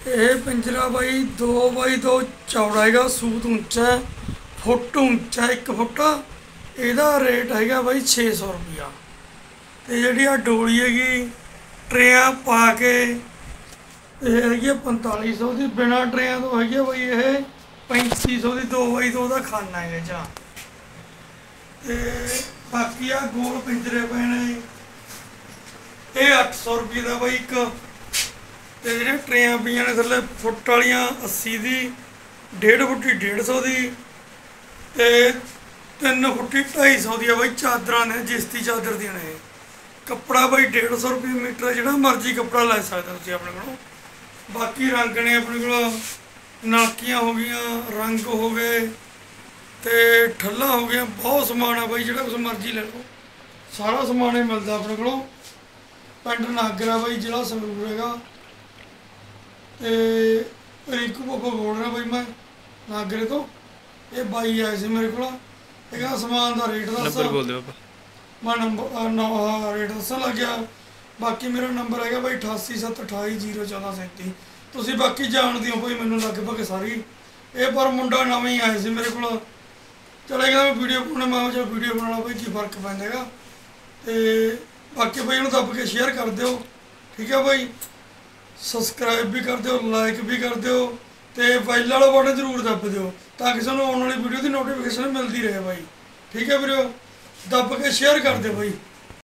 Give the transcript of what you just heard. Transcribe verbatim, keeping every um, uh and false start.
ਇਹ ਪਿੰਜਰਾ ਬਾਈ दो बाई दो ਚੌੜਾ ਹੈਗਾ, ਸੂਤ ਉੱਚਾ ਹੈ, ਫੁੱਟ ਉੱਚਾ ਇੱਕ ਫੁੱਟ। ਇਹਦਾ ਰੇਟ ਹੈਗਾ ਬਾਈ छे सौ रुपया। ਤੇ ਜਿਹੜੀ ਆ ਡੋਲੀ ਹੈਗੀ ਟਰੇਆਂ ਪਾ ਕੇ ਇਹ ਹੈਗੀ ਆ पैंताली सौ ਦੀ, ਬਿਨਾਂ ਟਰੇਆਂ ਤੋਂ ਹੈਗੀ ਆ ਬਾਈ ਇਹ पैंतीस सौ ਦੀ। दो बाई दो ਦਾ ਖਾਨਾ ਹੈ ਇਹ 'ਚ। ਤੇ ਬਾਕੀ ਆ ਗੋਲ ਪਿੰਜਰੇ ਪਏ ਨੇ, ਇਹ ਅੱठ सौ रुपये ਦਾ ਬਾਈ ਇੱਕ। ਤੇ ਜਿਹੜੇ ਟਰੇਆਂ ਪਈਆਂ ਨੇ ਥੱਲੇ ਫੁੱਟ ਵਾਲੀਆਂ अस्सी ਦੀ, डेढ़ फुटी डेढ़ सौ ਦੀ, ਤੇ तीन फुटी ढाई सौ ਦੀਆਂ ਬਾਈ ਚਾਦਰਾਂ ਨੇ, ਜਿਸਤੀ ਚਾਦਰ ਦੀਆਂ ਨੇ। ਕੱਪੜਾ ਬਾਈ डेढ़ सौ रुपये मीटर है, ਜਿਹੜਾ ਮਰਜ਼ੀ ਕੱਪੜਾ ਲੈ ਸਕਦੇ ਤੁਸੀਂ ਆਪਣੇ ਕੋਲੋਂ। ਬਾਕੀ ਰੰਗ ਨੇ ਆਪਣੇ ਕੋਲ, ਨਾਕੀਆਂ ਹੋ ਗਈਆਂ, ਰੰਗ ਹੋ ਗਏ ਤੇ ਠੱਲਾ ਹੋ ਗਿਆ, ਬਹੁਤ ਸਮਾਨ ਆ ਬਾਈ, ਜਿਹੜਾ ਕੁਛ ਮਰਜ਼ੀ ਲੈ ਲਓ, ਸਾਰਾ ਸਮਾਨ ਹੀ ਮਿਲਦਾ ਆਪਣੇ ਕੋਲੋਂ। ਪਿੰਡ ਨਾਗਰਾ ਬਾਈ, ਜ਼ਿਲ੍ਹਾ ਸੰਗਰੂਰ ਹੈਗਾ। ਤੇ ਰਿੰਕੂ ਬਾਬਾ ਬੋਲ ਰਿਹਾ ਬਾਈ ਮੈਂ ਨਾਗਰੇ ਤੋਂ। ਇਹ ਬਾਈ ਆਏ ਸੀ ਮੇਰੇ ਕੋਲ, ਇਹ ਕਹਿੰਦਾ ਸਮਾਨ ਦਾ ਰੇਟ ਦੱਸ। ਨੰਬਰ ਬੋਲ ਦਿਓ ਬਾਬਾ। ਮੈਂ ਨੰਬਰ ਰੇਟ ਦੱਸਣ ਲੱਗ ਗਿਆ। ਬਾਕੀ ਮੇਰਾ ਨੰਬਰ ਹੈਗਾ ਬਾਈ ਅਠਾਸੀ ਸੱਤ ਅਠਾਈ ਜੀਰੋ ਚੌਦਾਂ ਸੈਂਤੀ। ਤੁਸੀਂ ਬਾਕੀ ਜਾਣਦੇ ਹੋ ਭਾਈ ਮੈਨੂੰ ਲਗਭਗ ਸਾਰੀ। ਇਹ ਪਰ ਮੁੰਡਾ ਨਵਾਂ ਹੀ ਆਇਆ ਸੀ ਮੇਰੇ ਕੋਲ, ਚਲੇ ਕਹਿੰਦਾ ਮੈਂ ਵੀਡੀਓ ਪਾਉਣਾ, ਮੈਂ ਕਿਹਾ ਵੀਡੀਓ ਬਣਾਉਣਾ ਬਾਈ ਕੀ ਫਰਕ ਪੈਂਦਾ ਹੈਗਾ। ਤੇ ਬਾਕੀ ਬਾਈ ਇਹਨੂੰ ਦੱਬ ਕੇ ਸ਼ੇਅਰ ਕਰ ਦਿਓ, ਠੀਕ ਹੈ ਬਾਈ। ਸਬਸਕ੍ਰਾइब भी कर दो, लाइक भी कर दो, तो बेल वाला बटन जरूर दब दो ताकि सानू आने वाली वीडियो की नोटिफिकेशन मिलती रहे भाई, ठीक है वीरो। दब के शेयर कर दो भाई।